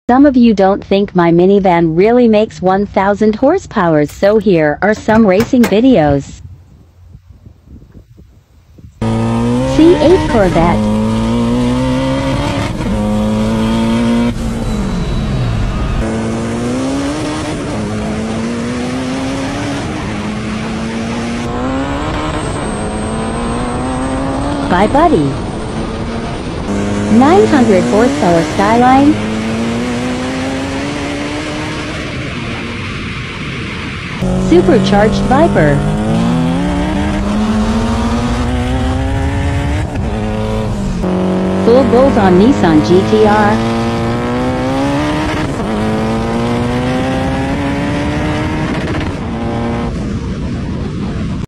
Some of you don't think my minivan really makes 1,000 horsepower, so here are some racing videos. C8 Corvette. By Buddy. 900 horsepower Skyline. Supercharged Viper. Full bolt on Nissan GTR.